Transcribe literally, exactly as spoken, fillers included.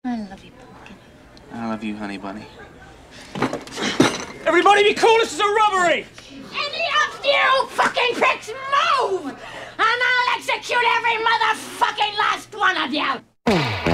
I love you, Pumpkin. I love you, honey bunny. Everybody be cool, this is a robbery! Any of you fucking pricks move! And I'll execute every motherfucking last one of you!